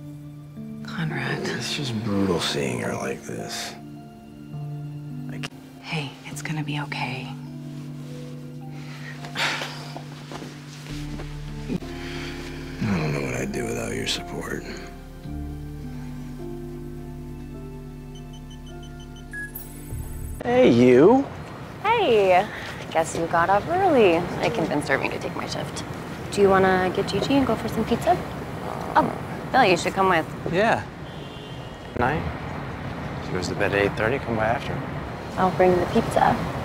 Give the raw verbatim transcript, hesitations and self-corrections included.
Conrad. It's just brutal seeing her like this. Like... Hey, it's gonna be okay. I don't know what I'd do without your support. Hey, you. Hey, guess you got up early. I convinced Irving to take my shift. Do you want to get Gigi and go for some pizza? Oh, Billie, you should come with. Yeah. Night. She goes to bed at eight thirty. Come by after. I'll bring the pizza.